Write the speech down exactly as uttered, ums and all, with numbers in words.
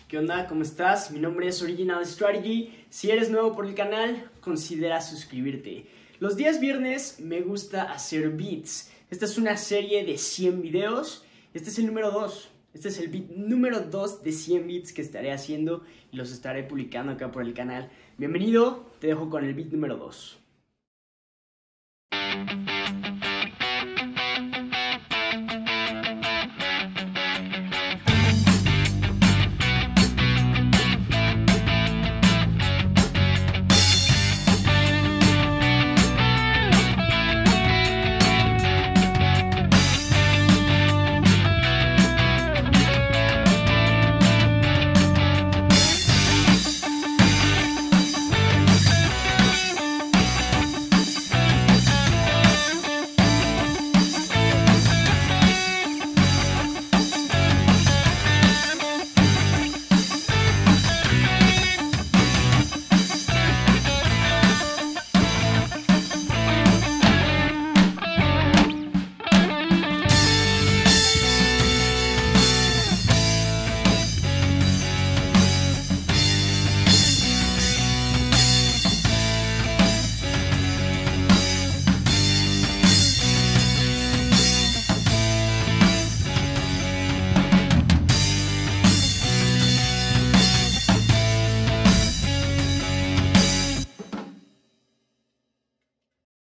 ¿Qué onda? ¿Cómo estás? Mi nombre es Original Strategy. Si eres nuevo por el canal, considera suscribirte. Los días viernes me gusta hacer beats. Esta es una serie de cien videos. Este es el número dos. Este es el beat número dos de cien beats que estaré haciendo y los estaré publicando acá por el canal. Bienvenido, te dejo con el beat número dos.